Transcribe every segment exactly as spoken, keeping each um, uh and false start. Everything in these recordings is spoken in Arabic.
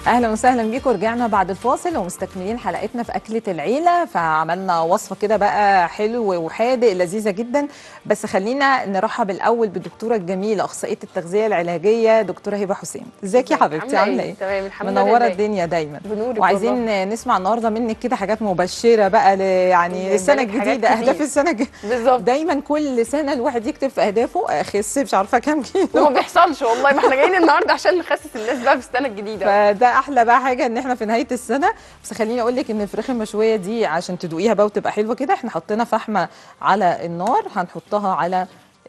اهلا وسهلا بيكم. رجعنا بعد الفاصل ومستكملين حلقتنا في اكله العيله، فعملنا وصفه كده بقى حلو وحادق لذيذه جدا. بس خلينا نرحب الاول بالدكتوره الجميله اخصائيه التغذيه العلاجيه دكتوره هبه حسين. ازيك يا حبيبتي؟ عامله ايه؟ تمام الحمد لله. منوره الدنيا دايما. بنورك. وعايزين والله نسمع النهارده منك كده حاجات مبشره بقى ل... يعني السنه الجديده، اهداف السنه الجديده. بالظبط. دايما كل سنه الواحد يكتب في اهدافه اخس مش عارفه كام كيلو وما بيحصلش والله. ما احنا جايين النهارده عشان نخسس الناس بقى في السنه الجديده. فده احلى بقى حاجه ان احنا في نهايه السنه. بس خليني اقول لك ان الفراخ المشويه دي عشان تدوقيها بقى وتبقى حلوه كده، احنا حطينا فحمه على النار، هنحطها على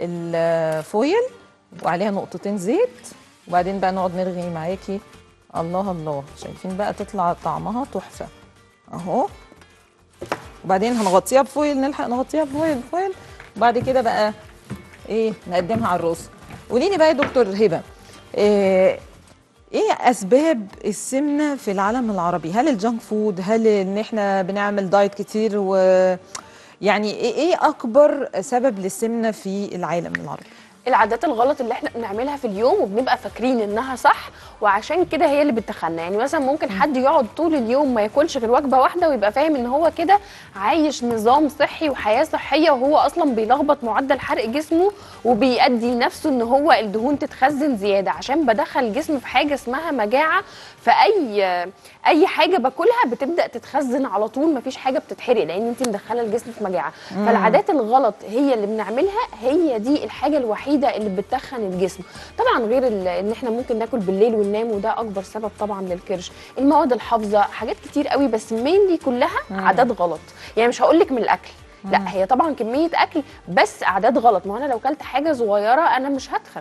الفويل وعليها نقطتين زيت، وبعدين بقى نقعد نرغي معاكي. الله الله، شايفين بقى تطلع طعمها تحفه اهو. وبعدين هنغطيها بفويل، نلحق نغطيها بفويل فويل وبعد كده بقى ايه نقدمها على الرز. قولي لي بقى يا دكتور هبه، إيه ايه اسباب السمنه في العالم العربي؟ هل الجانك فود؟ هل ان احنا بنعمل دايت كتير؟ و يعني ايه ايه اكبر سبب للسمنه في العالم العربي؟ العادات الغلط اللي احنا بنعملها في اليوم وبنبقى فاكرين انها صح، وعشان كده هي اللي بتخنا. يعني مثلا ممكن حد يقعد طول اليوم ما ياكلش غير وجبه واحده ويبقى فاهم ان هو كده عايش نظام صحي وحياه صحيه، وهو اصلا بيلخبط معدل حرق جسمه وبيؤدي لنفسه ان هو الدهون تتخزن زياده، عشان بدخل الجسم في حاجه اسمها مجاعه. فاي اي حاجه باكلها بتبدا تتخزن على طول، مفيش حاجه بتتحرق لان انت مدخله الجسم في مجاعه. فالعادات الغلط هي اللي بنعملها، هي دي الحاجه الوحيده اللي بتتخن الجسم. طبعا غير ان احنا ممكن ناكل بالليل وننام، وده اكبر سبب طبعا للكرش. المواد الحافظه، حاجات كتير قوي، بس مين دي كلها عادات غلط. يعني مش هقول لك من الاكل، لا هي طبعا كميه اكل بس اعداد غلط. ما انا لو كلت حاجه صغيره انا مش هتخن.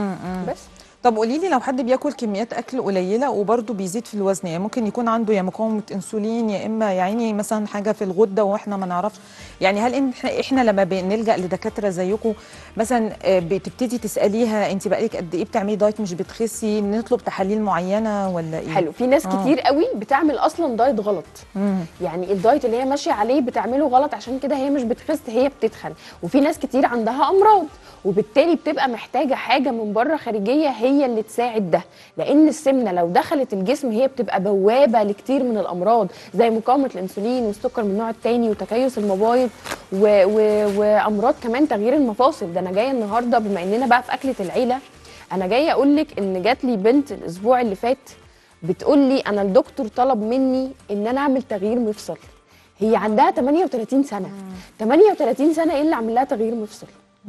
بس طب قولي لي، لو حد بياكل كميات اكل قليله وبرده بيزيد في الوزن، يعني ممكن يكون عنده يا مقاومه انسولين يا اما يعني مثلا حاجه في الغده واحنا ما نعرفش، يعني هل احنا احنا لما بنلجا لدكاتره زيكم مثلا بتبتدي تساليها انت بقالك قد ايه بتعملي دايت مش بتخسي، نطلب تحاليل معينه ولا ايه؟ حلو. في ناس آه. كتير قوي بتعمل اصلا دايت غلط. مم. يعني الدايت اللي هي ماشيه عليه بتعمله غلط، عشان كده هي مش بتخس، هي بتتخن. وفي ناس كتير عندها امراض وبالتالي بتبقى محتاجه حاجه من بره خارجيه هي اللي تساعد ده، لان السمنه لو دخلت الجسم هي بتبقى بوابه لكتير من الامراض زي مقاومه الانسولين والسكر من النوع الثاني وتكيس المبايض و... و... وامراض كمان تغيير المفاصل. ده انا جايه النهارده بما اننا بقى في اكله العيله، انا جايه اقول لك ان جات لي بنت الاسبوع اللي فات بتقول لي انا الدكتور طلب مني ان انا اعمل تغيير مفصل. هي عندها ثمانية وثلاثين سنه. مم. ثمانية وثلاثين سنه ايه اللي عامل لها تغيير مفصل؟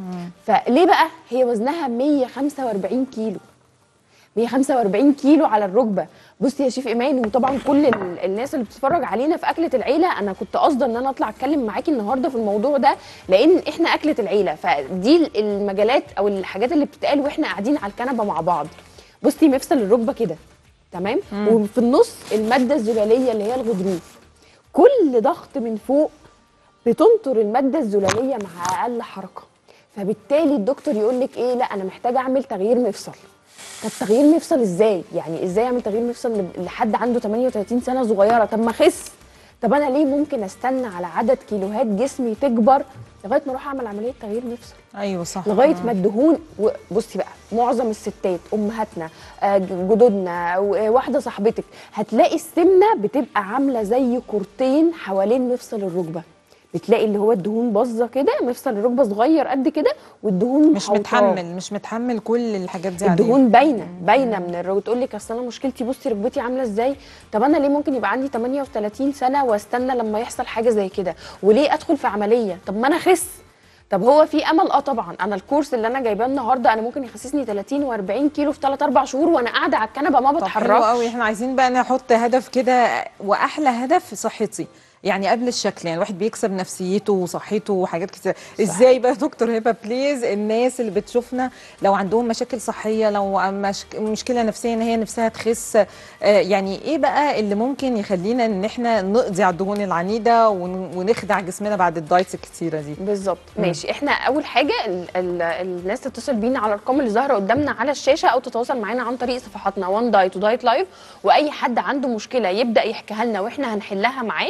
فليه بقى؟ هي وزنها مية وخمسة وأربعين كيلو، مية وخمسة وأربعين كيلو على الركبه. بصي يا شيف ايمان، وطبعا كل الناس اللي بتتفرج علينا في اكله العيله، انا كنت قاصده ان انا اطلع اتكلم معاكي النهارده في الموضوع ده لان احنا اكله العيله، فدي المجالات او الحاجات اللي بتتقال واحنا قاعدين على الكنبه مع بعض. بصي مفصل الركبه كده تمام، مم. وفي النص الماده الزلاليه اللي هي الغضروف. كل ضغط من فوق بتنطر الماده الزلاليه مع اقل حركه، فبالتالي الدكتور يقول لك ايه؟ لا انا محتاجه اعمل تغيير مفصل. طب تغيير مفصل ازاي؟ يعني ازاي اعمل تغيير مفصل لحد عنده ثمانية وثلاثين سنه صغيره؟ طب ما اخس. طب انا ليه ممكن استنى على عدد كيلوهات جسمي تكبر لغايه ما اروح اعمل عمليه تغيير مفصل؟ ايوه صح. لغايه ما الدهون. بصي بقى معظم الستات امهاتنا جدودنا واحده صاحبتك هتلاقي السمنه بتبقى عامله زي كورتين حوالين مفصل الركبه. بتلاقي اللي هو الدهون باظه كده، مفصل الركبه صغير قد كده والدهون مش متحمل مش متحمل كل الحاجات دي. الدهون باينه باينه من الركبه. تقول لك اصل انا مشكلتي بصي ركبتي عامله ازاي. طب انا ليه ممكن يبقى عندي ثمانية وثلاثين سنه واستنى لما يحصل حاجه زي كده؟ وليه ادخل في عمليه؟ طب ما انا اخس. طب هو في امل؟ اه طبعا. انا الكورس اللي انا جايباه النهارده انا ممكن يخسسني ثلاثين وأربعين كيلو في ثلاثة أربعة شهور وانا قاعده على الكنبه ما بتحركش. حلو قوي. احنا عايزين بقى نحط هدف كده، واحلى هدف صحتي، يعني قبل الشكل، يعني الواحد بيكسب نفسيته وصحته وحاجات كتير. ازاي بقى دكتور هبه بليز الناس اللي بتشوفنا لو عندهم مشاكل صحيه، لو مشك... مشكله نفسيه ان هي نفسها تخس، آه يعني ايه بقى اللي ممكن يخلينا ان احنا نقضي على الدهون العنيده ون... ونخدع جسمنا بعد الدايتس الكتيره دي؟ بالظبط. ماشي. احنا اول حاجه ال ال الناس تتصل بينا على الارقام اللي ظاهره قدامنا على الشاشه، او تتواصل معانا عن طريق صفحاتنا وان دايت ودايت لايف، واي حد عنده مشكله يبدا يحكيها لنا واحنا هنحلها معاه.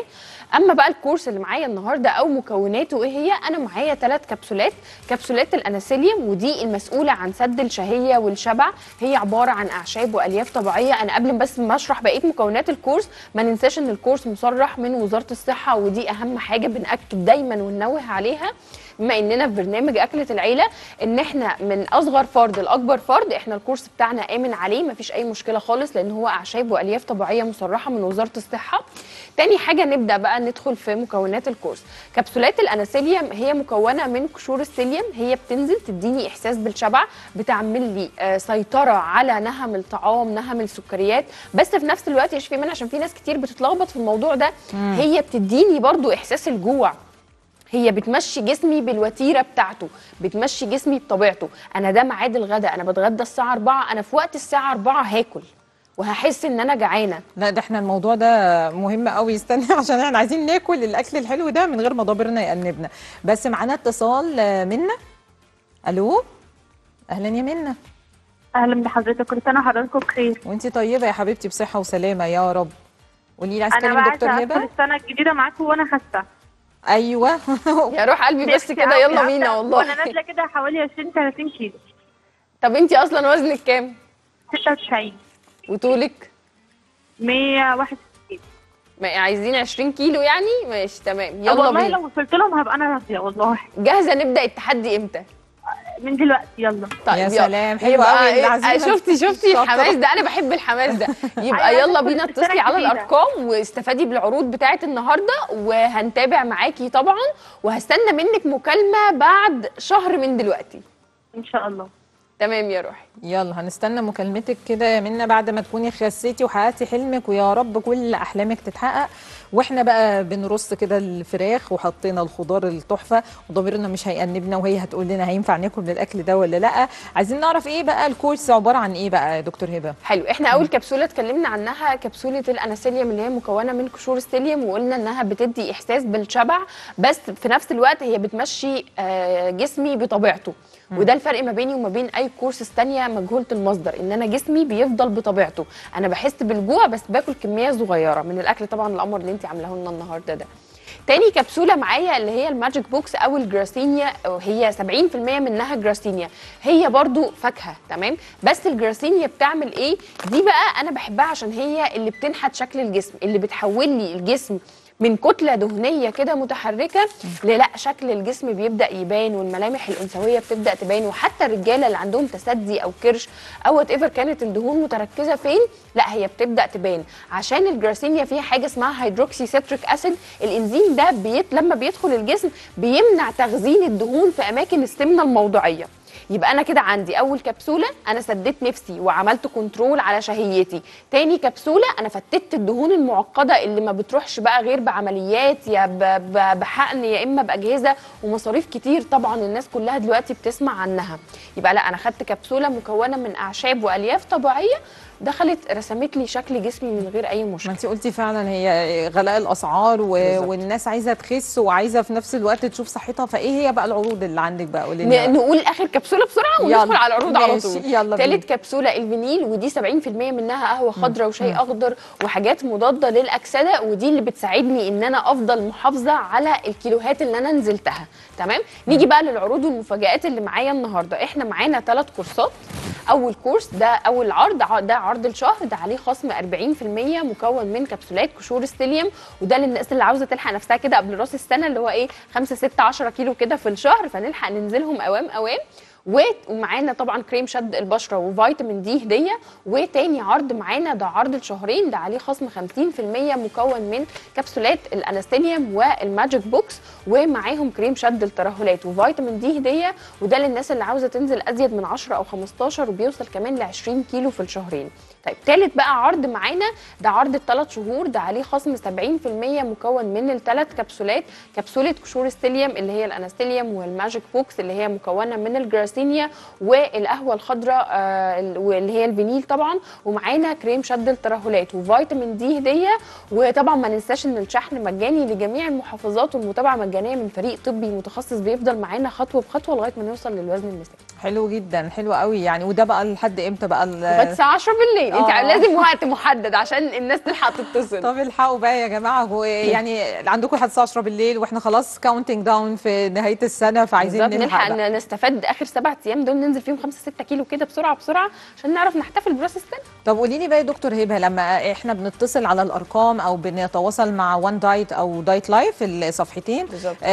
اما بقى الكورس اللي معايا النهارده او مكوناته ايه هي، انا معايا ثلاث كبسولات. كبسولات الاناسيليوم ودي المسؤوله عن سد الشهيه والشبع، هي عباره عن اعشاب والياف طبيعيه. انا قبل بس ما اشرح بقيه مكونات الكورس ما ننساش ان الكورس مصرح من وزاره الصحه، ودي اهم حاجه بنأكد دايما وننوه عليها بما اننا في برنامج اكله العيله، ان احنا من اصغر فرد لاكبر فرد احنا الكورس بتاعنا امن عليه، مفيش اي مشكله خالص، لان هو اعشاب والياف طبيعيه مصرحه من وزاره الصحه. تاني حاجه نبدا بقى ندخل في مكونات الكورس. كبسولات الاناسيليوم هي مكونه من قشور السيليوم، هي بتنزل تديني احساس بالشبع، بتعمل لي آه سيطره على نهم الطعام، نهم السكريات، بس في نفس الوقت يا شفيق منى عشان في ناس كتير بتتلخبط في الموضوع ده، مم. هي بتديني برضو احساس الجوع، هي بتمشي جسمي بالوتيره بتاعته، بتمشي جسمي بطبيعته. انا ده ميعاد الغداء، انا بتغدى الساعه أربعة، انا في وقت الساعه أربعة هاكل وهحس ان انا جعانه. لا ده احنا الموضوع ده مهم قوي، استني عشان احنا عايزين ناكل الاكل الحلو ده من غير ما ضابرنا يأنبنا. بس معانا اتصال منا. الو، اهلا يا منا. اهلا بحضرتك، كل سنه وحضراتكم بخير. وانتي طيبه يا حبيبتي، بصحه وسلامه يا رب. قولي لي، عايزه انا اكلم دكتور هبه؟ انا السنه الجديده معاكم وانا خاسه. ايوه يا روح قلبي بس كده يلا بينا والله. وانا نازله كده حوالي عشرين ثلاثين كيلو. طب انتي اصلا وزنك كام؟ ستة وتسعين. وطولك؟ مية وواحد وستين. ما عايزين عشرين كيلو يعني؟ ماشي تمام يلا والله بينا. والله لو وصلت لهم هبقى انا راضيه والله. جاهزه نبدا التحدي امتى؟ من دلوقتي يلا. طيب يا سلام، حلو قوي إيه شفتي شفتي الحماس ده، انا بحب الحماس ده. يبقى يلا بينا اتصلي على الارقام واستفادي بالعروض بتاعه النهارده، وهنتابع معاكي طبعا، وهستنى منك مكالمه بعد شهر من دلوقتي ان شاء الله. تمام يا روحي. يلا هنستنى مكالمتك كده يا منى بعد ما تكوني خسيتي وحققتي حلمك، ويا رب كل احلامك تتحقق. واحنا بقى بنرص كده الفراخ وحطينا الخضار التحفه، وضميرنا مش هيأنبنا، وهي هتقول لنا هينفع ناكل من الاكل ده ولا لا. عايزين نعرف ايه بقى الكورس عباره عن ايه بقى يا دكتور هبه؟ حلو، احنا اول كبسوله اتكلمنا عنها كبسوله الاناسيليوم اللي هي مكونه من قشور السيليوم، وقلنا انها بتدي احساس بالشبع، بس في نفس الوقت هي بتمشي جسمي بطبيعته. وده الفرق ما بيني وما بين اي كورسز ثانيه مجهوله المصدر، ان انا جسمي بيفضل بطبيعته، انا بحس بالجوع بس باكل كميه صغيره من الاكل طبعا القمر اللي انت عاملاه لنا النهارده ده. تاني كبسوله معايا اللي هي الماجيك بوكس او الجراسينيا، هي سبعين في المية منها جراسينيا، هي برضو فاكهه تمام، بس الجراسينيا بتعمل ايه؟ دي بقى انا بحبها عشان هي اللي بتنحت شكل الجسم، اللي بتحول لي الجسم من كتله دهنيه كده متحركه للا شكل الجسم بيبدا يبان، والملامح الانثويه بتبدا تبان، وحتى الرجاله اللي عندهم تسدي او كرش او وات ايفر كانت الدهون متركزه فين، لا هي بتبدا تبان، عشان الجراسينيا فيها حاجه اسمها هيدروكسي سيتريك اسيد. الانزيم ده بيت لما بيدخل الجسم بيمنع تخزين الدهون في اماكن السمنه الموضعيه. يبقى انا كده عندي اول كبسوله انا سديت نفسي وعملت كنترول على شهيتي، تاني كبسوله انا فتت الدهون المعقده اللي ما بتروحش بقى غير بعمليات يا بحقن يا اما باجهزه ومصاريف كتير طبعا الناس كلها دلوقتي بتسمع عنها. يبقى لا انا خدت كبسوله مكونه من اعشاب والياف طبيعيه دخلت رسمت لي شكل جسمي من غير اي مشكله. ما انت قلتي فعلا هي غلاء الاسعار و... والناس عايزه تخس وعايزه في نفس الوقت تشوف صحتها، فايه هي بقى العروض اللي عندك بقى؟ قولي لنا. نقول اخر كبسوله بسرعه وندخل على العروض على طول. يلا ثالث كبسوله الفينيل، ودي سبعين في المية منها قهوه خضراء وشاي اخضر وحاجات مضاده للاكسده، ودي اللي بتساعدني ان انا افضل محافظه على الكيلوهات اللي انا نزلتها تمام. نيجي بقى للعروض والمفاجآت اللي معايا النهارده. احنا معانا ثلاث كورسات. اول كورس ده اول عرض، ده عرض الشهر، ده عليه خصم أربعين في المية مكون من كبسولات قشور السيليوم، وده للناس اللي عاوزه تلحق نفسها كده قبل راس السنه اللي هو ايه خمسة ستة عشرة كيلو كده في الشهر، فنلحق ننزلهم اوام اوام. ومعانا طبعا كريم شد البشره وفيتامين دي هديه. وتاني عرض معانا ده عرض الشهرين، ده عليه خصم خمسين في المية مكون من كبسولات الانستيليوم والماجيك بوكس، ومعاهم كريم شد الترهلات وفيتامين دي هديه، وده للناس اللي عاوزه تنزل ازيد من عشرة او خمستاشر وبيوصل كمان ل عشرين كيلو في الشهرين. طيب تالت بقى عرض معانا ده عرض الثلاث شهور، ده عليه خصم سبعين في المية مكون من الثلاث كبسولات، كبسوله قشور السيليوم اللي هي الانستيليوم والماجيك بوكس اللي هي مكونه من الجراس الجراسينيا والقهوه الخضراء آه واللي هي الفينيل طبعا، ومعانا كريم شد الترهلات وفيتامين دي هديه. وطبعا ما ننساش ان الشحن مجاني لجميع المحافظات، والمتابعه مجانيه من فريق طبي متخصص بيفضل معانا خطوه بخطوه لغايه ما نوصل للوزن المثالي. حلو جدا، حلو قوي يعني. وده بقى لحد امتى بقى؟ لغايه الساعه عشرة بالليل. انت آه. لازم وقت محدد عشان الناس تلحق تتصل. طب الحقوا بقى يا جماعه، هو يعني عندكم لحد الساعه عشرة بالليل واحنا خلاص كاونتنج داون في نهايه السنه، فعايزين نلحق نلحق ان نستفاد اخر سبع ايام دول، ننزل فيهم خمسة ستة كيلو كده بسرعه بسرعه عشان نعرف نحتفل براس السنه. طب قولي لي بقى يا دكتور هبه، لما احنا بنتصل على الارقام او بنتواصل مع وان دايت او دايت لايف الصفحتين،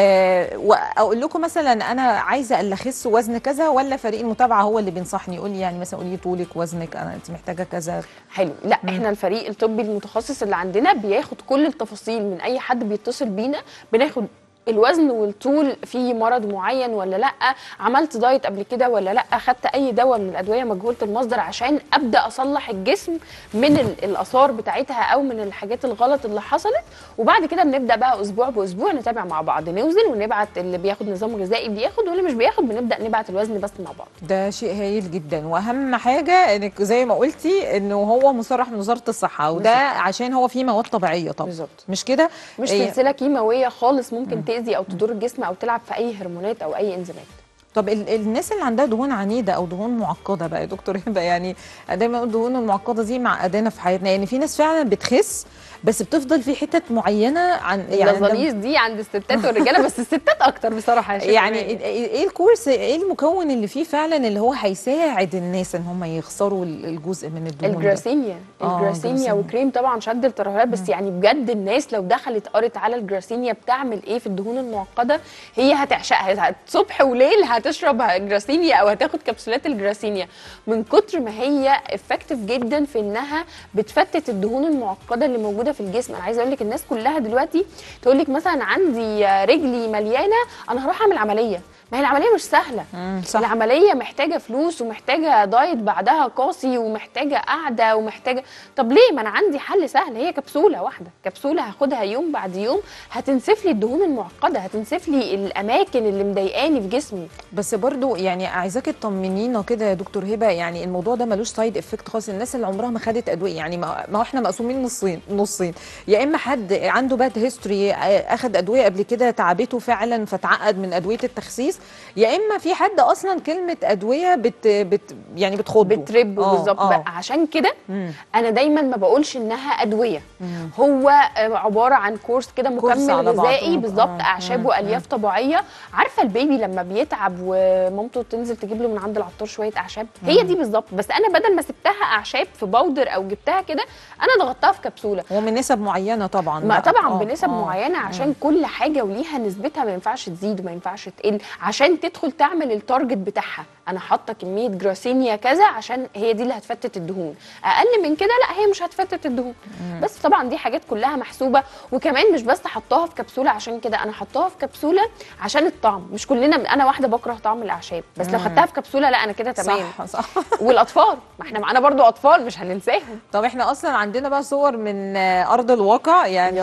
آه واقول لكم مثلا انا عايزه الا اخس وزن كذا، ولا فريق المتابعه هو اللي بينصحني يقول لي يعني مثلا قولي طولك وزنك انا انت محتاجه كذا؟ حلو. لا مم. احنا الفريق الطبي المتخصص اللي عندنا بياخد كل التفاصيل من اي حد بيتصل بينا، بناخد الوزن والطول، في مرض معين ولا لا، عملت دايت قبل كده ولا لا، اخدت اي دواء من الادويه مجهوله المصدر، عشان ابدا اصلح الجسم من الاثار بتاعتها او من الحاجات الغلط اللي حصلت. وبعد كده بنبدا بقى اسبوع باسبوع نتابع مع بعض، نوزن ونبعت اللي بياخد نظام غذائي بياخد، واللي مش بياخد بنبدا نبعت الوزن بس مع بعض. ده شيء هايل جدا، واهم حاجه انك زي ما قلتي انه هو مصرح من وزاره الصحه، وده بالزبط. عشان هو فيه مواد طبيعيه طبعا بالظبط، مش كده؟ مش إيه؟ سلسله كيماويه خالص ممكن م. تأذي او تضر الجسم او تلعب في اي هرمونات او اي انزيمات. طب الناس اللي عندها دهون عنيده او دهون معقده بقى يا دكتور هبه، يعني دايما الدهون المعقده دي معقدانا في حياتنا، يعني في ناس فعلا بتخس بس بتفضل في حتت معينه عن يعني اللذيذ دي عند الستات والرجاله، بس الستات اكتر بصراحه يا يعني ايه الكورس، ايه المكون اللي فيه فعلا اللي هو هيساعد الناس ان هم يخسروا الجزء من الدهون؟ الجراسينيا. الجراسينيا وكريم طبعا شد الترهلات، بس يعني بجد الناس لو دخلت قرت على الجراسينيا بتعمل ايه في الدهون المعقده هي هتعشقها، صبح وليل هتشرب جراسينيا او هتاخد كبسولات الجراسينيا من كتر ما هي افكتيف جدا في انها بتفتت الدهون المعقده اللي موجوده في الجسم. انا عايزه اقول لك الناس كلها دلوقتي تقول لك مثلا عندي رجلي مليانه انا هروح اعمل عمليه، ما هي العمليه مش سهله. صح. العمليه محتاجه فلوس ومحتاجه دايت بعدها قاسي ومحتاجه قعده ومحتاجه، طب ليه؟ ما انا عندي حل سهل، هي كبسوله واحده، كبسوله هاخدها يوم بعد يوم هتنسف لي الدهون المعقده، هتنسف لي الاماكن اللي مضايقاني في جسمي. بس برضو يعني عايزاكي تطمنينا كده يا دكتور هبه، يعني الموضوع ده ملوش سايد افكت خالص؟ الناس اللي عمرها ما خدت ادويه، يعني ما هو احنا مقسومين نصين نصين، يا اما حد عنده باد هيستوري اخد ادويه قبل كده تعبته فعلا فتعقد من ادويه التخسيس، يا اما في حد اصلا كلمه ادويه بت, بت يعني بتخضه بتربه بالظبط. عشان كده انا دايما ما بقولش انها ادويه، مم. هو عباره عن كورس كده مكمل غذائي بالظبط، اعشاب والياف طبيعيه. عارفه البيبي لما بيتعب ومامته تنزل تجيب له من عند العطار شويه اعشاب، هي دي بالظبط، بس انا بدل ما سبتها اعشاب في باودر او جبتها كده انا ضغطتها في كبسوله ومن نسب معينه طبعا، ما طبعا آه بنسب آه معينه، عشان مم. كل حاجه وليها نسبتها، ما ينفعش تزيد وما ينفعش تقل عشان تدخل تعمل التارجت بتاعها. انا حاطه كميه جراسينيا كذا عشان هي دي اللي هتفتت الدهون، اقل من كده لا هي مش هتفتت الدهون. مم. بس طبعا دي حاجات كلها محسوبه، وكمان مش بس حطاها في كبسوله عشان كده، انا حطاها في كبسوله عشان الطعم. مش كلنا، انا واحده بكره طعم الاعشاب، بس مم. لو خدتها في كبسوله لا انا كده تمام. صح صح. والاطفال، ما احنا معانا برضو اطفال مش هننساهم. طب احنا اصلا عندنا بقى صور من ارض الواقع، يعني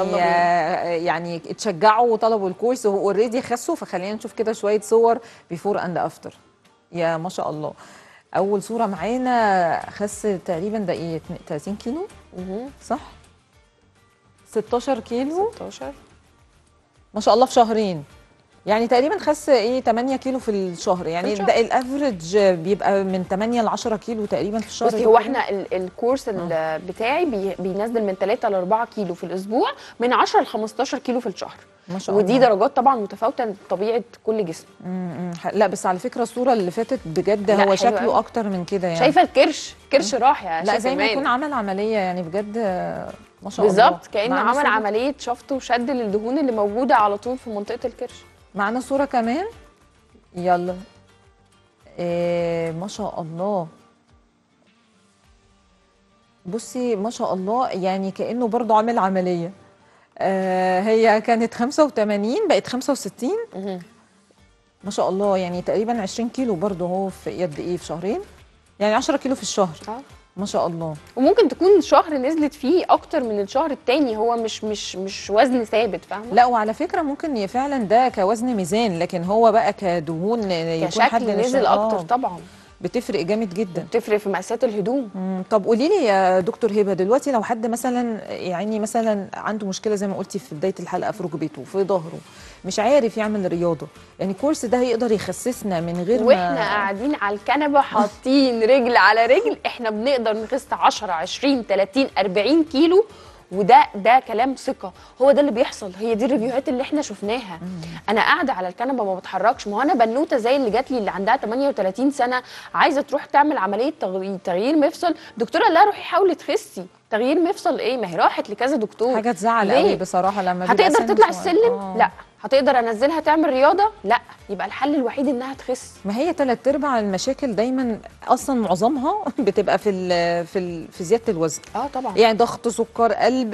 يعني اتشجعوا وطلبوا الكورس واوريدي خسوا، فخلينا نشوف كده شويه صور بيفور اند افتر. يا ما شاء الله. اول صوره معانا خس تقريبا ده ايه ثلاثين كيلو صح؟ ستاشر كيلو ستاشر ما شاء الله في شهرين، يعني تقريبا خس ايه تمانية كيلو في الشهر، يعني الشهر. ده الافريج بيبقى من تمانية ل عشرة كيلو تقريبا في الشهر. بصي هو احنا الكورس بتاعي بي بينزل من تلاتة ل أربعة كيلو في الاسبوع، من عشرة ل خمستاشر كيلو في الشهر، ما شاء الله. ودي درجات طبعا متفاوته لطبيعه كل جسم. امم لا بس على فكره الصوره اللي فاتت بجد هو شكله أوي. اكتر من كده، يعني شايفه الكرش كرش راح يا لا زي ما يكون عمل عمليه، يعني بجد ما شاء الله بالظبط، كانه عمل صورة. عمليه شفط وشد للدهون اللي موجوده على طول في منطقه الكرش. معانا صوره كمان يلا. إيه ما شاء الله، بصي ما شاء الله، يعني كانه برضه عامل عمليه. آه هي كانت خمسة وتمانين بقت خمسة وستين ما شاء الله، يعني تقريبا عشرين كيلو برضه هو في قد ايه في شهرين، يعني عشرة كيلو في الشهر. اه ما شاء الله. وممكن تكون شهر نزلت فيه اكتر من الشهر التاني، هو مش مش مش وزن ثابت، فاهمه؟ لا وعلى فكره ممكن ي- فعلا ده كوزن ميزان، لكن هو بقى كدهون يكون حد كشكل مش- نزل اكتر آه، طبعا، بتفرق جامد جدا. بتفرق في مقاسات الهدوم. مم، طب قولي لي يا دكتور هبه، دلوقتي لو حد مثلا يعني مثلا عنده مشكله زي ما قلتي في بدايه الحلقه في ركبته في ظهره، مش عارف يعمل رياضه، يعني الكورس ده هيقدر يخسسنا من غير ما واحنا قاعدين على الكنبه حاطين رجل على رجل، احنا بنقدر نخس عشرة عشرين تلاتين أربعين كيلو، وده ده كلام ثقه، هو ده اللي بيحصل، هي دي الريفيوهات اللي احنا شفناها. انا قاعده على الكنبه ما بتحركش، ما هو انا بنوته زي اللي جات لي اللي عندها تمانية وتلاتين سنه عايزه تروح تعمل عمليه تغيير, تغيير مفصل، دكتوره قال لها روحي حاولي تخسي. تغيير مفصل ايه؟ ما هي راحت لكذا دكتور. حاجه تزعل ليه؟ قوي بصراحه لما بيبقى هتقدر سن تطلع صغير. السلم؟ آه. لا. هتقدر انزلها تعمل رياضه؟ لا. يبقى الحل الوحيد انها تخس. ما هي تلات ارباع المشاكل دايما اصلا معظمها بتبقى في ال في ال في زياده الوزن. اه طبعا. يعني ضغط، سكر، قلب،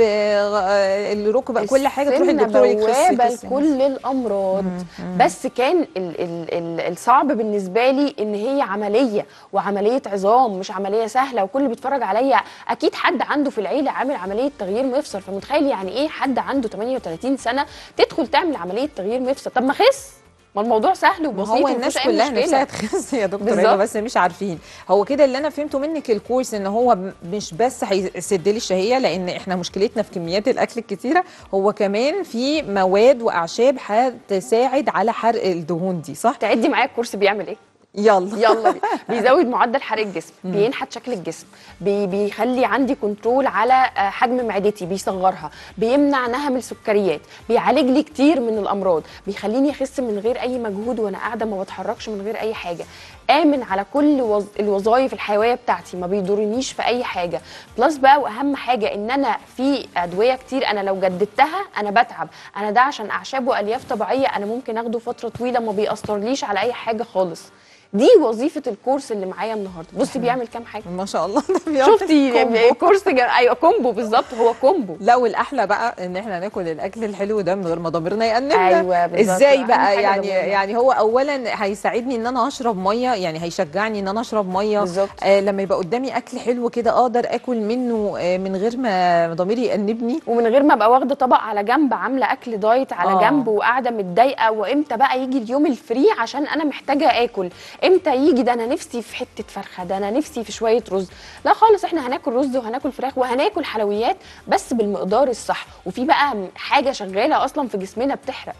آه، الركبه، كل حاجه تروح السمنة الدكتور يخس بوابة يخس. لكل الامراض. بس كان ال ال ال الصعب بالنسبه لي ان هي عمليه، وعمليه عظام مش عمليه سهله، وكل اللي بيتفرج عليا اكيد حد عنده في العيله عامل عمليه تغيير مفصل، فمتخيل يعني ايه حد عنده تمانية وتلاتين سنه تدخل تعمل عمليه تغيير مفصل؟ طب ما خس، ما الموضوع سهل ما وبسيط. هو ومفيش الناس أي كلها مشكلة. نفسها تخس يا دكتور بالظبط. هبه، بس مش عارفين. هو كده اللي انا فهمته منك الكورس ان هو م- مش بس هيسد لي الشهيه، لان احنا مشكلتنا في كميات الاكل الكتيره، هو كمان في مواد واعشاب هتساعد على حرق الدهون دي، صح؟ تعدي معايا الكورس بيعمل ايه؟ يلا يلا بي. بيزود معدل حرق الجسم، بينحت شكل الجسم، بي بيخلي عندي كنترول على آه، حجم معدتي، بيصغرها، بيمنع نهم السكريات، بيعالج لي كتير من الامراض، بيخليني اخس من غير اي مجهود وانا قاعده ما بتحركش من غير اي حاجه، امن على كل وظ... الوظائف الحيويه بتاعتي، ما بيضرنيش في اي حاجه. بلس بقى واهم حاجه ان انا في ادويه كتير انا لو جددتها انا بتعب، انا ده عشان اعشاب والياف طبيعيه انا ممكن اخده فتره طويله ما بيأثرليش على اي حاجه خالص. دي وظيفه الكورس اللي معايا النهارده. بصي بيعمل كام حاجه، ما شاء الله ده بيعمل شفتي كومبو. كورس جم... ايوه كومبو بالظبط، هو كومبو. لا والاحلى بقى ان احنا ناكل الاكل الحلو ده من غير ما ضميرنا يأنبنا. أيوة بالظبط. ازاي أهم بقى حاجة يعني؟ ضميرنا. يعني هو اولا هيساعدني ان انا اشرب ميه، يعني هيشجعني ان انا اشرب ميه. بالظبط. آه لما يبقى قدامي اكل حلو كده اقدر اكل منه آه من غير ما ضميري يأنبني. ومن غير ما ابقى واخده طبق على جنب عامله اكل دايت على آه. جنب وقاعده متضايقه، وامتى بقى يجي اليوم الفري عشان انا محتاجه اكل، امتى يجي ده انا نفسي في حته فرخه، ده انا نفسي في شويه رز. لا خالص، احنا هناكل رز وهناكل فراخ وهناكل حلويات بس بالمقدار الصح. وفي بقى حاجه شغاله اصلا في جسمنا بتحرق.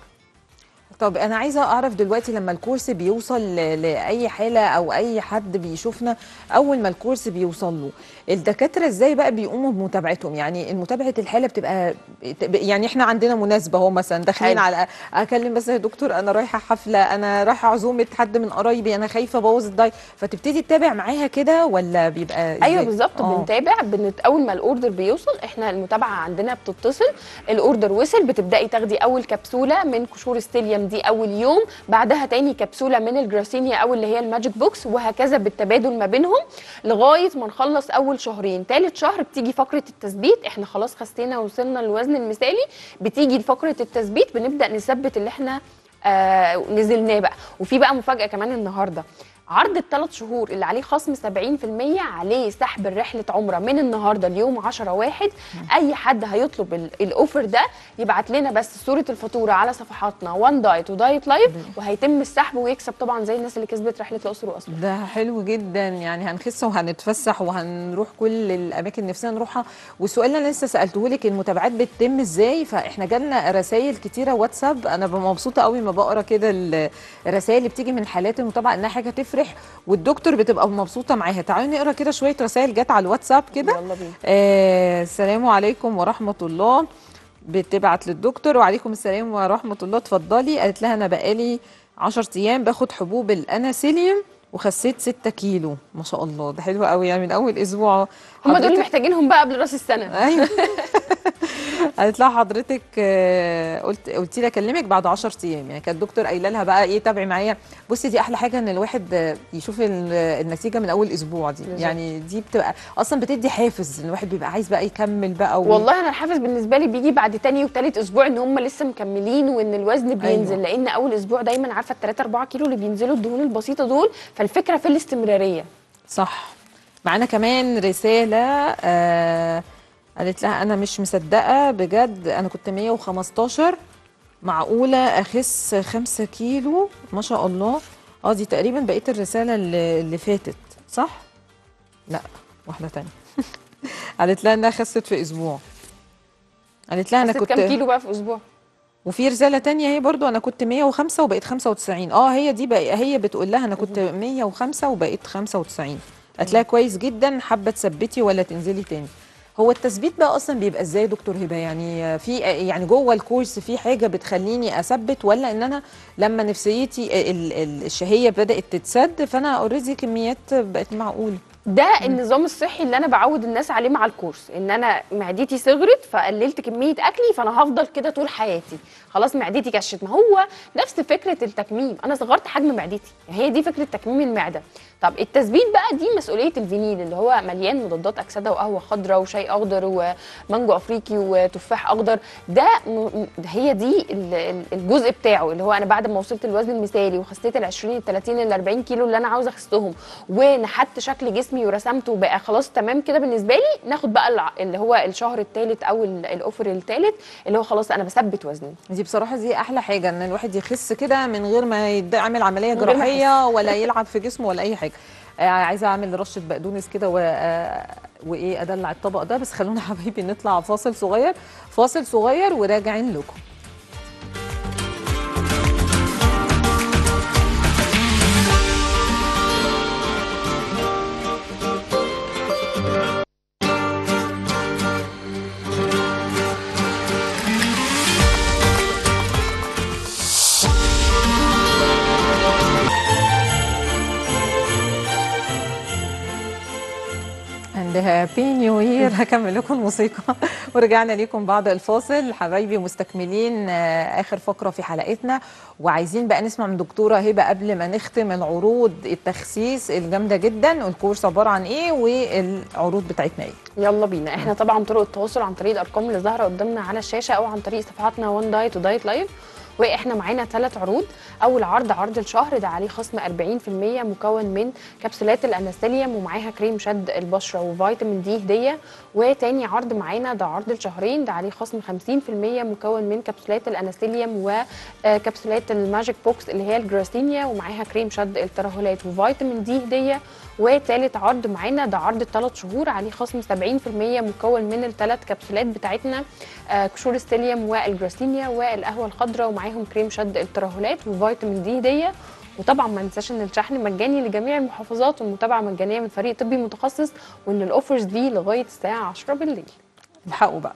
طب انا عايزه اعرف دلوقتي لما الكورس بيوصل ل- لاي حاله او اي حد بيشوفنا، اول ما الكورس بيوصل له الدكاتره ازاي بقى بيقوموا بمتابعتهم؟ يعني متابعه الحاله بتبقى يعني احنا عندنا مناسبه اهو مثلا داخلين حلو. على اكلم بس يا دكتور انا رايحه حفله، انا رايحه عزومه حد من قرايبي، انا خايفه ابوظ الدايت، فتبتدي تتابع معاها كده ولا بيبقى ازاي؟ ايوه بالظبط. آه. بنتابع بنت... اول ما الاوردر بيوصل احنا المتابعه عندنا بتتصل، الاوردر وصل بتبداي تاخدي اول كبسوله من قشور ستيليوم دي اول يوم، بعدها تاني كبسوله من الجراسينيا او اللي هي الماجيك بوكس، وهكذا بالتبادل ما بينهم لغايه ما نخلص اول شهرين. تالت شهر بتيجي فقره التثبيت، احنا خلاص خسينا ووصلنا للوزن المثالي، بتيجي فقره التثبيت بنبدا نثبت اللي احنا آه نزلناه بقى. وفي بقى مفاجاه كمان النهارده، عرض الثلاث شهور اللي عليه خصم سبعين في المية عليه سحب رحله عمره من النهارده ليوم عشرة واحد. اي حد هيطلب ال- الاوفر ده يبعت لنا بس صوره الفاتوره على صفحاتنا وان دايت ودايت لايف، وهيتم السحب ويكسب طبعا زي الناس اللي كسبت رحله الاقصر واسوان. ده حلو جدا، يعني هنخس وهنتفسح وهنروح كل الاماكن نفسنا نروحها. والسؤال اللي انا لسه سالته لك، المتابعات بتتم ازاي؟ فاحنا جالنا رسائل كتيره واتساب، انا ببقى مبسوطه قوي ما بقرا كده الرسائل اللي بتيجي من حالات المتابعه انها حاجه تفرح والدكتور بتبقى مبسوطه معاها. تعالوا نقرا كده شويه رسائل جت على الواتساب كده. يلا بينا. آه السلام عليكم ورحمه الله، بتبعت للدكتور وعليكم السلام ورحمه الله، اتفضلي. قالت لها انا بقالي عشرة ايام باخد حبوب الاناسيليوم وخسيت ستة كيلو. ما شاء الله، ده حلو قوي، يعني من اول اسبوع. هم دول اللي حضرتك- محتاجينهم بقى قبل راس السنه. ايوه قالت لها حضرتك آه، قلت قلتي لي اكلمك بعد عشرة ايام، يعني كانت الدكتور قايله لها بقى ايه تابعي معايا. بصي دي احلى حاجه ان الواحد آه، يشوف ال- النتيجه من اول اسبوع دي، بالظبط. يعني دي بتبقى اصلا بتدي حافز ان الواحد بيبقى عايز بقى يكمل بقى و... والله انا الحافز بالنسبه لي بيجي بعد تاني وتالت اسبوع ان هم لسه مكملين وان الوزن بينزل. أيوة. لان اول اسبوع دايما عارفه ال تلاتة أربعة كيلو اللي بينزلوا الدهون البسيطه دول، فالفكره في الاستمراريه. صح. معانا كمان رساله آه قالت لها انا مش مصدقه بجد، انا كنت مية وخمستاشر، معقوله اخس خمسة كيلو ما شاء الله. اه دي تقريبا بقيه الرساله اللي, اللي فاتت صح؟ لا واحده تانية. قالت لها انها خست في اسبوع. قالت لها انا خسيت كنت كام كيلو بقى في اسبوع؟ وفي رساله تانية هي برضو انا كنت مية وخمسة وبقيت خمسة وتسعين. اه هي دي بقى هي بتقول لها انا كنت مية وخمسة وبقيت خمسة وتسعين. قالت لها كويس جدا، حابه تثبتي ولا تنزلي تاني؟ هو التثبيت بقى اصلا بيبقى ازاي يا دكتور هبه؟ يعني في يعني جوه الكورس في حاجه بتخليني اثبت، ولا ان انا لما نفسيتي ال- ال- الشهيه بدات تتسد فانا اوريدي كميات بقت معقوله؟ ده النظام الصحي اللي انا بعود الناس عليه مع الكورس، ان انا معدتي صغرت فقللت كميه اكلي فانا هفضل كده طول حياتي، خلاص معدتي كشت. ما هو نفس فكره التكميم، انا صغرت حجم معدتي، هي دي فكره تكميم المعده. طب التثبيت بقى دي مسؤوليه الفينيل اللي هو مليان مضادات اكسده وقهوه خضراء وشاي اخضر ومانجو افريقي وتفاح اخضر. ده م- هي دي ال- ال- الجزء بتاعه اللي هو انا بعد ما وصلت الوزن المثالي وخسيت ال عشرين ال تلاتين ال اربعين كيلو اللي انا عاوزه اخسهم ونحت شكل جسمي ورسمته وبقى خلاص تمام كده بالنسبه لي، ناخد بقى الع- اللي هو الشهر الثالث او ال- الاوفر الثالث اللي هو خلاص انا بثبت وزني. دي بصراحه دي احلى حاجه، ان الواحد يخس كده من غير ما يعمل عمليه من غير ما جراحيه ولا يلعب في جسمه ولا اي حاجه. آه عايزه اعمل رشه بقدونس كده و... آه وايه ادلع الطبق ده. بس خلونا حبايبي نطلع فاصل صغير، فاصل صغير وراجعين لكم. اند هابي نيو يير. هكمل لكم الموسيقى ورجعنا لكم بعد الفاصل حبايبي، مستكملين آه، اخر فقره في حلقتنا، وعايزين بقى نسمع من دكتوره هبه قبل ما نختم العروض التخسيس الجامده جدا، والكورس عباره عن ايه والعروض بتاعتنا ايه. يلا بينا. احنا طبعا طرق التواصل عن طريق الارقام اللي ظاهره قدامنا على الشاشه او عن طريق صفحاتنا وان دايت ودايت لايف. واحنا معانا ثلاث عروض. اول عرض عرض الشهر ده عليه خصم اربعين في المية مكون من كبسولات الانستيليوم ومعاها كريم شد البشره وفيتامين دي هديه. وتاني عرض معانا ده عرض الشهرين ده عليه خصم خمسين في المية مكون من كبسولات الانستيليوم وكبسولات الماجيك بوكس اللي هي الجراسينيا ومعاها كريم شد الترهلات وفيتامين دي هديه. وتالت عرض معانا ده عرض الثلاث شهور عليه خصم سبعين في المية مكون من الثلاث كبسولات بتاعتنا آه كشور ستيليوم والجراسينيا والقهوه الخضراء ومعاهم كريم شد الترهلات وفيتامين دي هديه. وطبعا ما ننساش ان الشحن مجاني لجميع المحافظات والمتابعه مجانيه من فريق طبي متخصص، وان الاوفرز دي لغايه الساعه عشرة بالليل. الحقوا بقى.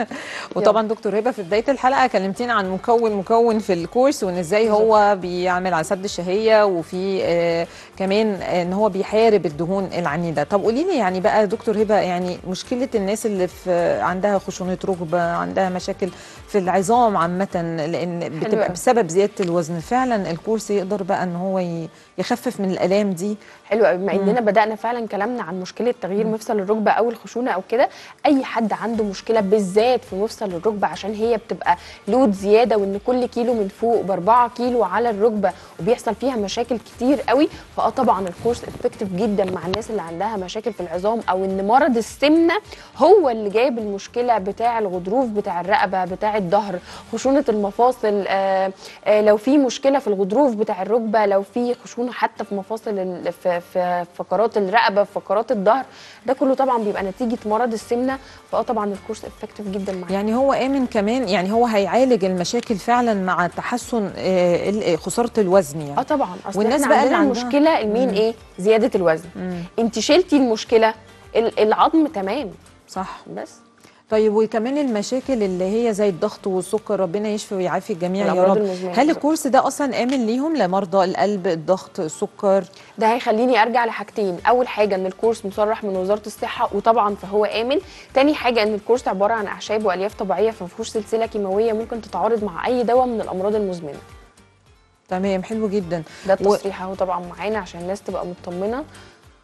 وطبعا دكتور هبه في بدايه الحلقه كلمتينا عن مكون مكون في الكورس، وان ازاي هو بيعمل على سد الشهيه، وفي آه كمان ان هو بيحارب الدهون العنيده. طب قولي لي يعني بقى دكتور هبه، يعني مشكله الناس اللي في عندها خشونه ركبه، عندها مشاكل في العظام عامه، لان بتبقى بسبب زياده الوزن، فعلا الكورس يقدر بقى ان هو يخفف من الالام دي؟ حلو قوي. بما اننا بدانا فعلا كلامنا عن مشكله تغيير مفصل الركبه او الخشونه او كده، اي حد عنده مشكله بالذات في مفصل الركبه عشان هي بتبقى لود زياده، وان كل كيلو من فوق ب اربعة كيلو على الركبه وبيحصل فيها مشاكل كتير قوي، فاه طبعا الكورس افكتيف جدا مع الناس اللي عندها مشاكل في العظام، او ان مرض السمنه هو اللي جايب المشكله بتاع الغضروف بتاع الرقبه بتاع الظهر، خشونه المفاصل، آآ آآ لو في مشكله في الغضروف بتاع الركبه، لو في خشونه حتى في مفاصل في, في فقرات الرقبه في فقرات الظهر، ده كله طبعا بيبقى نتيجه مرض السمنه. فاه طبعا الكورس افكتيف جدا معاه. يعني هو امن كمان، يعني هو هيعالج المشاكل فعلا مع تحسن آه خساره الوزن يعني. اه طبعا. اصل والناس احنا بقى عندنا اللي عندها المشكله المين مم. ايه؟ زياده الوزن. مم. انت شلتي المشكله العظم تمام صح. بس طيب وكمان المشاكل اللي هي زي الضغط والسكر، ربنا يشفي ويعافي الجميع يا رب. هل الكورس ده اصلا امن ليهم لمرضى القلب الضغط السكر؟ ده هيخليني ارجع لحاجتين، اول حاجه ان الكورس مصرح من وزاره الصحه وطبعا فهو امن، تاني حاجه ان الكورس عباره عن اعشاب والياف طبيعيه فما فيهوش سلسله كيماويه ممكن تتعارض مع اي دواء من الامراض المزمنه. تمام حلو جدا. ده التصريح اهو طبعا معانا عشان الناس تبقى مطمنه.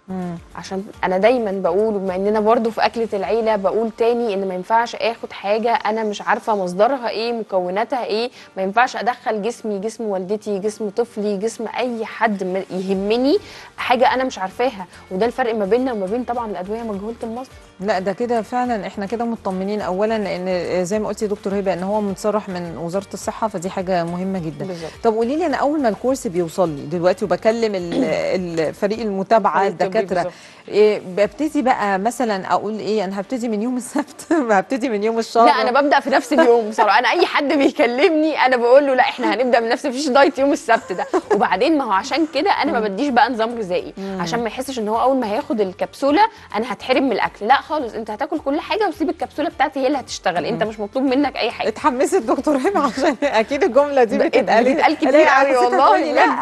مم. عشان انا دايما بقول، وبما اننا برضو في اكله العيله بقول تاني، ان ما ينفعش اخد حاجه انا مش عارفه مصدرها ايه، مكوناتها ايه. ما ينفعش ادخل جسمي، جسم والدتي، جسم طفلي، جسم اي حد م- يهمني حاجه انا مش عارفاها. وده الفرق ما بيننا وما بين طبعا الادويه مجهوله المصدر. لا ده كده فعلا احنا كده مطمنين، اولا لان زي ما قلتي يا دكتور هبه ان هو متصرح من وزاره الصحه، فدي حاجه مهمه جدا. بالظبط. طب قولي لي، انا اول ما الكورس بيوصل لي دلوقتي وبكلم ال- الفريق المتابعه فريق طبي الدكاتره، بالظبط. إيه ببتدي بقى مثلا اقول ايه، انا هبتدي من يوم السبت هبتدي من يوم الشهر؟ لا انا ببدا في نفس اليوم بصراحه. انا اي حد بيكلمني انا بقول له لا احنا هنبدا من نفس، مفيش دايت يوم السبت ده. وبعدين ما هو عشان كده انا ما بديش بقى نظام غذائي، عشان ما يحسش ان هو اول ما هياخد الكبسوله انا هتحرم من الاكل. لا خالص، انت هتاكل كل حاجه وسيب الكبسوله بتاعتي هي اللي هتشتغل. انت مش مطلوب منك اي حاجه. اتحمست دكتور هبه عشان اكيد الجمله دي بتتقال بتتقال كتير لا، قوي حسيت والله. هتقولي لا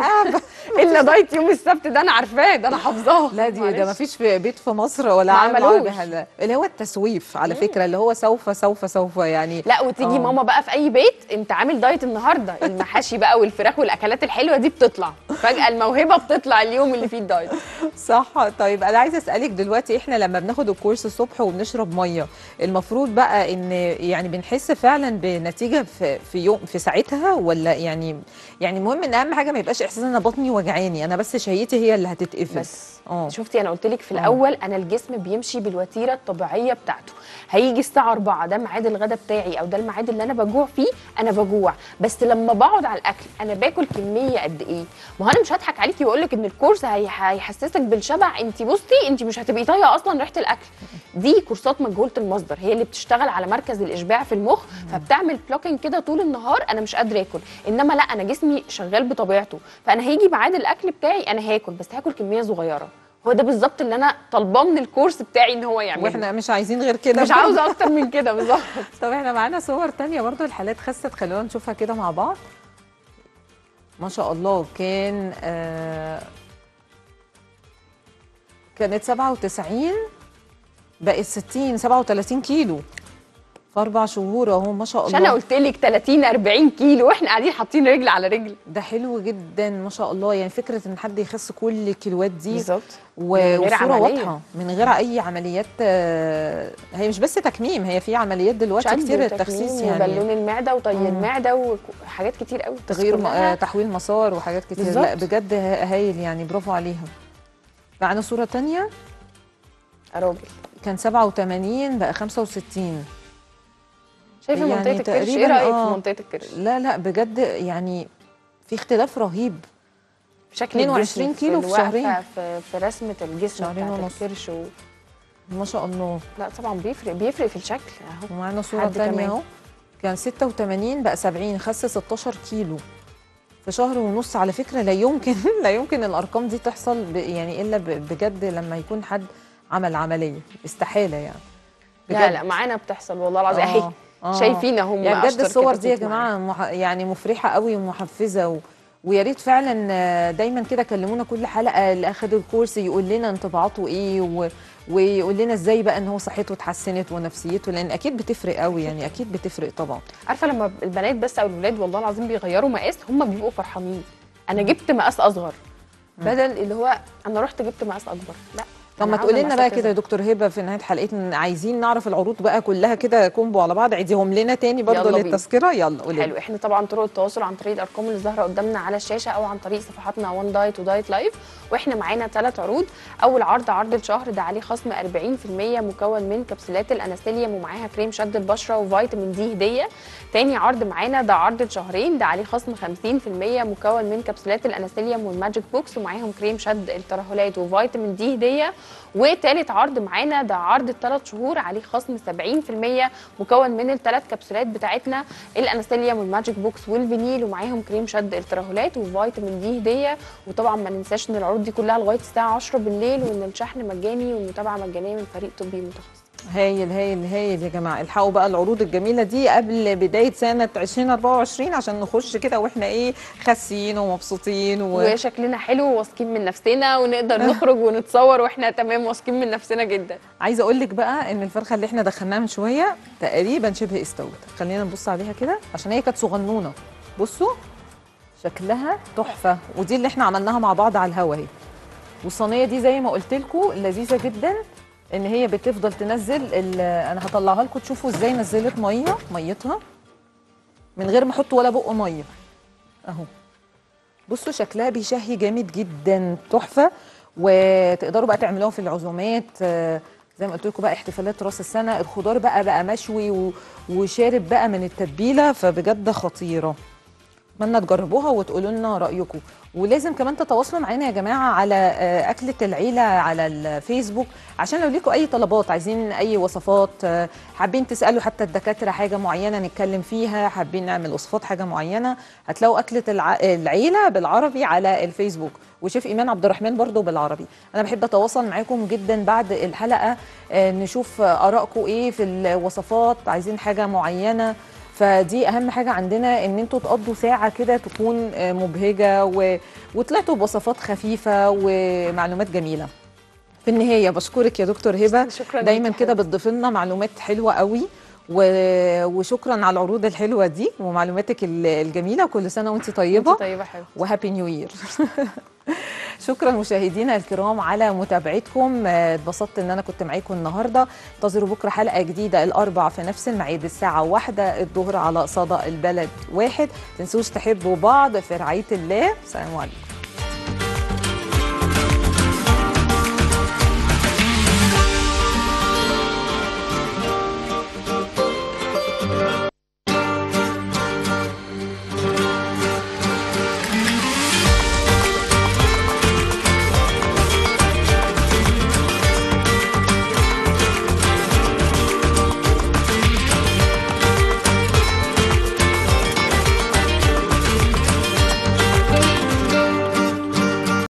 الا دايت يوم السبت ده انا عارفاه، ده انا حافظاه. لا دي ده معلش. ما فيش في بيت في مصر ولا ما عملوا عملوش. بها، اللي هو التسويف على فكره، اللي هو سوف سوف سوف يعني. لا وتيجي آه. ماما بقى في اي بيت، انت عامل دايت النهارده، المحاشي بقى والفراخ والاكلات الحلوه دي بتطلع فجاه، الموهبه بتطلع اليوم اللي فيه الدايت. صح. طيب انا عايزه اسالك دلوقتي، احنا لما بناخد الكورس الصبح وبنشرب ميه، المفروض بقى ان يعني بنحس فعلا بنتيجه في في يوم في ساعتها، ولا يعني يعني المهم ان اهم حاجه ما يبقاش احساس ان انا بطني وجعاني، انا بس شهيتي هي اللي هتتقفل. بس اه شفتي انا قلت لك في الاول انا الجسم بيمشي بالوتيره الطبيعيه بتاعته. هيجي الساعه أربعة ده ميعاد الغداء بتاعي او ده الميعاد اللي انا بجوع فيه، انا بجوع. بس لما بقعد على الاكل انا باكل كميه قد ايه؟ ما هو انا مش هضحك عليكي واقول لك ان الكورس هي- هيحسسك بالشبع. انت بصي انت مش هتبقي طايقه اصلا ريحه الاكل. دي كورسات مجهوله المصدر، هي اللي بتشتغل على مركز الاشباع في المخ، فبتعمل بلوكينج كده طول النهار انا مش قادره اكل. انما لا، انا جسمي شغال بطبيعته، فانا هيجي ميعاد الاكل بتاعي انا هاكل، بس هاكل كميه صغيره. هو ده بالظبط اللي انا طالباه من الكورس بتاعي ان هو يعمله. واحنا مش عايزين غير كده، مش عاوزه اكتر من كده بالظبط. طب احنا معانا صور تانية برضو الحالات خست، خلونا نشوفها كده مع بعض. ما شاء الله، كان آه كانت سبعة وتسعين بقت ستين، سبعة وثلاثين كيلو في اربع شهور اهو، ما شاء مش الله. انا قلت لك ثلاثين أربعين كيلو واحنا قاعدين حاطين رجل على رجل. ده حلو جدا ما شاء الله، يعني فكره ان حد يخس كل الكيلوات دي بالظبط، و- من غير والصوره عملية. واضحه من غير اي عمليات. آه، هي مش بس تكميم، هي في عمليات دلوقتي شد كتير وتكميم التخسيس يعني، وبالون المعده وطي مم. المعده وحاجات كتير قوي. بس تغيير م- كلها آه، تحويل مسار وحاجات كتير. بالظبط. لا بجد ها- هايل يعني، برافو عليها. معانا صوره تانية، يا راجل. كان سبعة وثمانين بقى خمسة وستين. شايفه يعني منطقه الكرش، ايه تقريباً رايك آه. في منطقه الكرش؟ لا لا بجد يعني في اختلاف رهيب. في شكل اتنين وعشرين الجسم، كيلو في في الوقفة، شهرين. في, في رسمه الجسم شهرين بتاعت ونص. الكرش و... ما شاء الله. لا طبعا بيفرق، بيفرق في الشكل اهو. ومعانا صورة حد تانية كمان. اهو، كان ستة وثمانين بقى سبعين، خس ستاشر كيلو في شهر ونص. على فكرة لا يمكن لا يمكن الأرقام دي تحصل ب يعني إلا ب- بجد لما يكون حد عمل عملية، استحالة يعني. لا لا معانا بتحصل والله العظيم آه، اهي. آه. شايفين اهم يعني بجد أشطر الصور دي يا كتاكيت جماعة معانا. مح يعني مفرحة قوي ومحفزة، و ويا ريت فعلا آه، دايما كده كلمونا كل حلقه اللي اخد الكورس يقول لنا انطباعاته ايه، و... ويقول لنا ازاي بقى ان هو صحته اتحسنت ونفسيته، لان اكيد بتفرق قوي يعني، اكيد بتفرق طبعا. عارفه لما البنات بس او الولاد والله العظيم بيغيروا مقاس هم بيبقوا فرحانين. انا جبت مقاس اصغر بدل اللي هو انا رحت جبت مقاس اكبر. لا طب ما تقولي لنا بقى كده يا دكتور هبه في نهايه حلقتنا، عايزين نعرف العروض بقى كلها كده كومبو على بعض، عيديهم لنا تاني برضه للتذكره. يلا قولي. حلو. احنا طبعا طرق التواصل عن طريق الارقام اللي ظاهره قدامنا على الشاشه او عن طريق صفحاتنا وان دايت ودايت لايف. واحنا معانا ثلاث عروض. اول عرض عرض الشهر ده عليه خصم أربعين في المية مكون من كبسولات الانستيليوم ومعاها كريم شد البشره وفيتامين دي هديه. تاني عرض معانا ده عرض الشهرين، ده عليه خصم خمسين في المية مكون من كبسولات الانستيليوم والماجيك بوكس ومعاهم كريم شد الترهلات وفيتامين دي هديه. وتالت عرض معانا ده عرض الثلاث شهور عليه خصم سبعين في المية مكون من الثلاث كبسولات بتاعتنا الانستيليوم والماجيك بوكس والفينيل ومعاهم كريم شد الترهلات وفيتامين دي هديه. وطبعا ما ننساش ان العروض دي كلها لغايه الساعه عشرة بالليل، وان الشحن مجاني والمتابعه مجانيه من فريق طبي متخصص. هايل هايل هايل يا جماعه، الحقوا بقى العروض الجميله دي قبل بدايه سنه ألفين وأربعة وعشرين عشان نخش كده واحنا ايه خاسين ومبسوطين و... وشكلنا حلو وواثقين من نفسنا ونقدر نخرج ونتصور واحنا تمام واثقين من نفسنا جدا. عايزه اقول لك بقى ان الفرخه اللي احنا دخلناها من شويه تقريبا شبه استوت، خلينا نبص عليها كده عشان هي كانت صغنونه. بصوا شكلها تحفه، ودي اللي احنا عملناها مع بعض على الهوا اهي. والصينيه دي زي ما قلت لكم لذيذه جدا، ان هي بتفضل تنزل. انا هطلعها لكم تشوفوا ازاي نزلت ميه ميتها من غير ما احط ولا بق ميه اهو. بصوا شكلها بيشهي جامد جدا، تحفه. وتقدروا بقى تعملوها في العزومات زي ما قلت لكم بقى، احتفالات راس السنه. الخضار بقى بقى مشوي وشارب بقى من التتبيله، فبجد خطيره. اتمنى تجربوها وتقولوا لنا رايكم. ولازم كمان تتواصلوا معانا يا جماعه على اكله العيله على الفيسبوك، عشان لو ليكم اي طلبات، عايزين اي وصفات، حابين تسالوا حتى الدكاتره حاجه معينه نتكلم فيها، حابين نعمل وصفات حاجه معينه، هتلاقوا اكله العيله بالعربي على الفيسبوك، وشيف ايمان عبد الرحمن برضو بالعربي. انا بحب اتواصل معاكم جدا بعد الحلقه، نشوف ارائكم ايه في الوصفات، عايزين حاجه معينه. فدي اهم حاجه عندنا، ان انتوا تقضوا ساعه كده تكون مبهجه و... وطلعتوا بوصفات خفيفه ومعلومات جميله. في النهايه بشكرك يا دكتور هبه، شكرا دايما كده بتضيف لنا معلومات حلوه قوي و... وشكرا على العروض الحلوه دي ومعلوماتك الجميله. كل سنه وانت طيبه. وانت طيبه حبيبتي، وهابي نيو يير. شكرا مشاهدينا الكرام على متابعتكم، اتبسطت ان انا كنت معاكم النهارده. انتظروا بكره حلقه جديده الاربع في نفس الميعاد الساعه واحدة الظهر على صدى البلد واحد. تنسوش تحبوا بعض في رعايه الله. السلام عليكم.